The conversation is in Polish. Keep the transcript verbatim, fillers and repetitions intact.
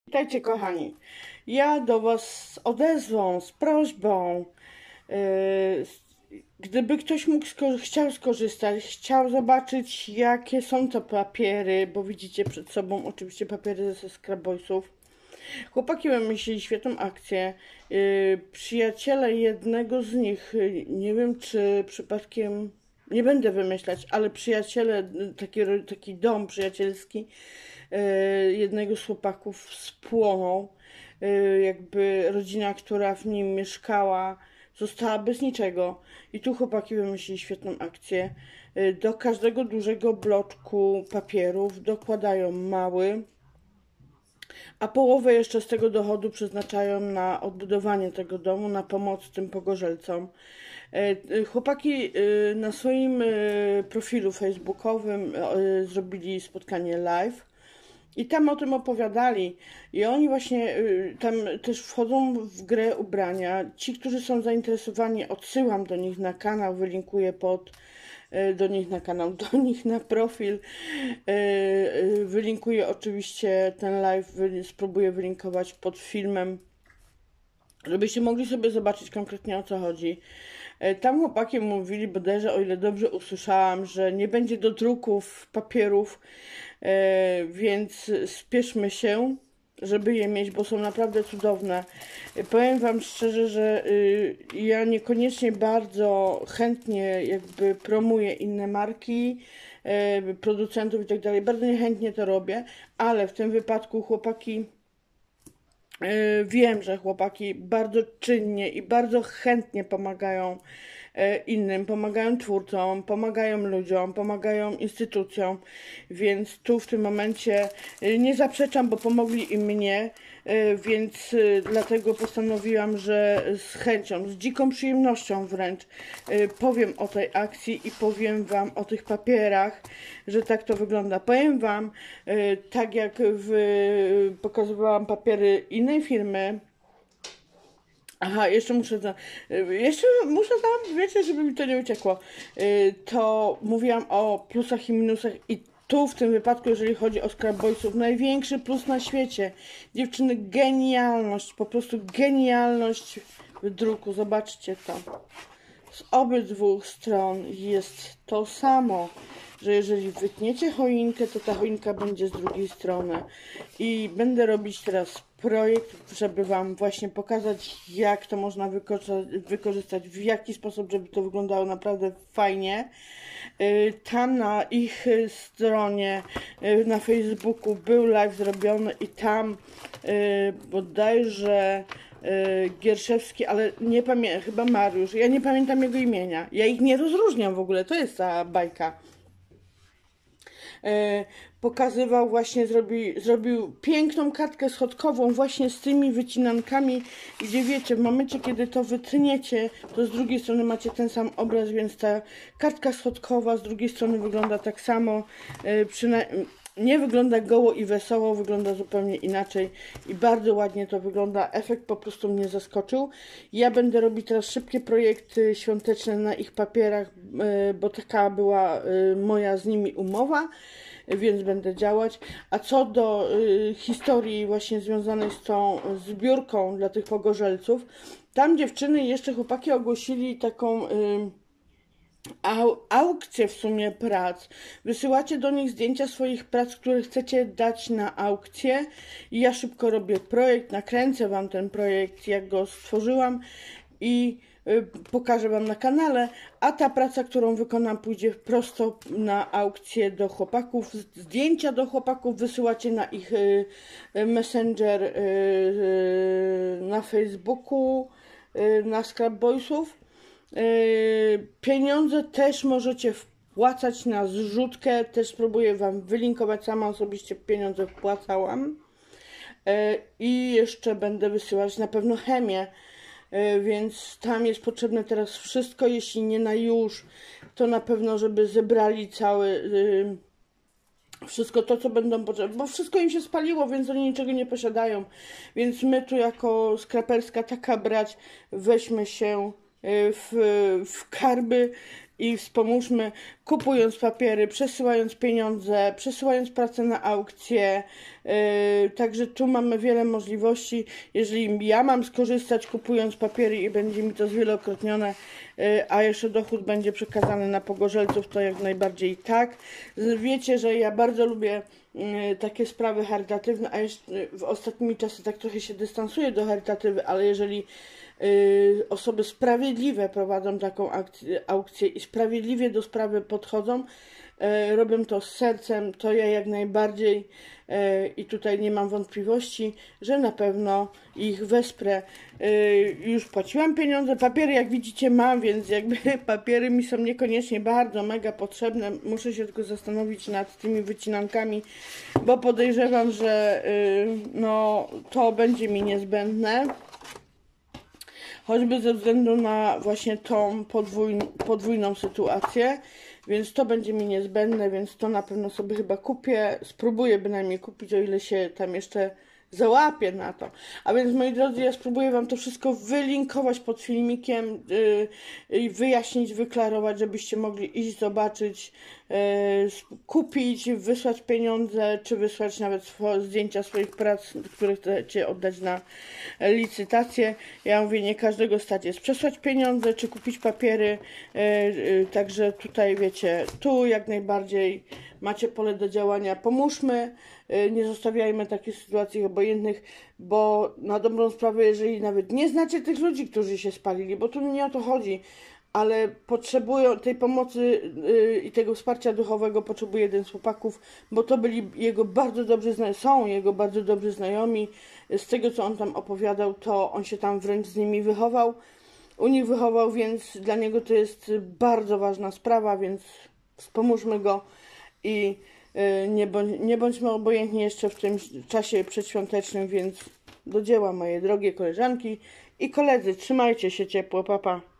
Witajcie kochani, ja do Was z odezwą, z prośbą, yy, gdyby ktoś mógł, sko chciał skorzystać, chciał zobaczyć jakie są to papiery, bo widzicie przed sobą oczywiście papiery ze Scrapboysów. Chłopaki wymyślili świetną akcję, yy, przyjaciele jednego z nich, yy, nie wiem czy przypadkiem, nie będę wymyślać, ale przyjaciele, taki, taki dom przyjacielski jednego z chłopaków spłonął. Jakby rodzina, która w nim mieszkała, została bez niczego. I tu chłopaki wymyślili świetną akcję. Do każdego dużego bloczku papierów dokładają mały, a połowę jeszcze z tego dochodu przeznaczają na odbudowanie tego domu, na pomoc tym pogorzelcom. Chłopaki na swoim profilu facebookowym zrobili spotkanie live i tam o tym opowiadali. I oni właśnie tam też wchodzą w grę ubrania. Ci, którzy są zainteresowani, odsyłam do nich na kanał, wylinkuję pod do nich na kanał, do nich na profil. Wylinkuję oczywiście ten live, spróbuję wylinkować pod filmem, żebyście mogli sobie zobaczyć konkretnie o co chodzi. Tam chłopaki mówili bodajże, o ile dobrze usłyszałam, że nie będzie do druków papierów, więc spieszmy się, żeby je mieć, bo są naprawdę cudowne. Powiem Wam szczerze, że ja niekoniecznie bardzo chętnie jakby promuję inne marki, producentów i tak dalej. Bardzo niechętnie to robię, ale w tym wypadku chłopaki, wiem, że chłopaki bardzo czynnie i bardzo chętnie pomagają innym, pomagają twórcom, pomagają ludziom, pomagają instytucjom, więc tu w tym momencie nie zaprzeczam, bo pomogli i mnie, więc dlatego postanowiłam, że z chęcią, z dziką przyjemnością wręcz powiem o tej akcji i powiem Wam o tych papierach, że tak to wygląda. Powiem Wam, tak jak w, pokazywałam papiery innej firmy. Aha, jeszcze muszę, za, jeszcze muszę tam, wiecie, żeby mi to nie uciekło, to mówiłam o plusach i minusach i tu w tym wypadku, jeżeli chodzi o Scrapboysów, największy plus na świecie. Dziewczyny, genialność, po prostu genialność w druku, zobaczcie to. Z obydwu stron jest to samo, że jeżeli wytniecie choinkę, to ta choinka będzie z drugiej strony. I będę robić teraz projekt, żeby Wam właśnie pokazać, jak to można wykorzystać, w jaki sposób, żeby to wyglądało naprawdę fajnie. Tam na ich stronie na Facebooku był live zrobiony i tam bodajże Gierszewski, ale nie pamiętam, chyba Mariusz, ja nie pamiętam jego imienia. Ja ich nie rozróżniam w ogóle, to jest ta bajka. Pokazywał właśnie, zrobi, zrobił piękną kartkę schodkową właśnie z tymi wycinankami, gdzie wiecie, w momencie kiedy to wytniecie, to z drugiej strony macie ten sam obraz, więc ta kartka schodkowa z drugiej strony wygląda tak samo, przynajmniej nie wygląda goło i wesoło, wygląda zupełnie inaczej i bardzo ładnie to wygląda. Efekt po prostu mnie zaskoczył. Ja będę robić teraz szybkie projekty świąteczne na ich papierach, bo taka była moja z nimi umowa, więc będę działać. A co do historii właśnie związanej z tą zbiórką dla tych pogorzelców, tam dziewczyny jeszcze chłopaki ogłosili taką Au, aukcję w sumie prac. Wysyłacie do nich zdjęcia swoich prac, które chcecie dać na aukcję i ja szybko robię projekt, nakręcę Wam ten projekt, jak go stworzyłam i y, pokażę Wam na kanale, a ta praca, którą wykonam, pójdzie prosto na aukcję do chłopaków. Zdjęcia do chłopaków wysyłacie na ich y, messenger y, y, na Facebooku, y, na Scrapboysów. Pieniądze też możecie wpłacać na zrzutkę, też spróbuję Wam wylinkować, sama osobiście pieniądze wpłacałam i jeszcze będę wysyłać na pewno chemię, więc tam jest potrzebne teraz wszystko, jeśli nie na już, to na pewno, żeby zebrali cały wszystko to, co będą potrzebne, bo wszystko im się spaliło, więc oni niczego nie posiadają, więc my tu jako skraperska taka brać, weźmy się w, w karby i wspomóżmy, kupując papiery, przesyłając pieniądze, przesyłając pracę na aukcję. Yy, także tu mamy wiele możliwości. Jeżeli ja mam skorzystać kupując papiery i będzie mi to zwielokrotnione, yy, a jeszcze dochód będzie przekazany na pogorzelców, to jak najbardziej tak. Wiecie, że ja bardzo lubię yy, takie sprawy charytatywne, a jeszcze w ostatnimi czasy tak trochę się dystansuję do charytatywy, ale jeżeli Yy, osoby sprawiedliwe prowadzą taką akcję, aukcję i sprawiedliwie do sprawy podchodzą, yy, robią to z sercem, to ja jak najbardziej yy, i tutaj nie mam wątpliwości, że na pewno ich wesprę. Yy, już płaciłam pieniądze, papiery jak widzicie mam, więc jakby papiery mi są niekoniecznie bardzo mega potrzebne, muszę się tylko zastanowić nad tymi wycinankami, bo podejrzewam, że yy, no, to będzie mi niezbędne. Choćby ze względu na właśnie tą podwójn podwójną sytuację, więc to będzie mi niezbędne, więc to na pewno sobie chyba kupię, spróbuję bynajmniej kupić, o ile się tam jeszcze załapię na to. A więc moi drodzy, ja spróbuję Wam to wszystko wylinkować pod filmikiem i yy, wyjaśnić, wyklarować, żebyście mogli iść, zobaczyć, yy, kupić, wysłać pieniądze, czy wysłać nawet swo zdjęcia swoich prac, które chcecie oddać na licytację. Ja mówię, nie każdego stać jest przesłać pieniądze, czy kupić papiery, yy, yy, także tutaj wiecie, tu jak najbardziej macie pole do działania. Pomóżmy, yy, nie zostawiajmy takich sytuacji obojętnych, bo na dobrą sprawę, jeżeli nawet nie znacie tych ludzi, którzy się spalili, bo tu nie o to chodzi, ale potrzebują tej pomocy yy, i tego wsparcia duchowego potrzebuje jeden z chłopaków, bo to byli jego bardzo dobrzy znajomi, są jego bardzo dobrzy znajomi. Z tego, co on tam opowiadał, to on się tam wręcz z nimi wychował, u nich wychował, więc dla niego to jest bardzo ważna sprawa, więc wspomóżmy go i yy, nie, bądź, nie bądźmy obojętni jeszcze w tym czasie przedświątecznym, więc do dzieła, moje drogie koleżanki i koledzy, trzymajcie się ciepło, pa pa.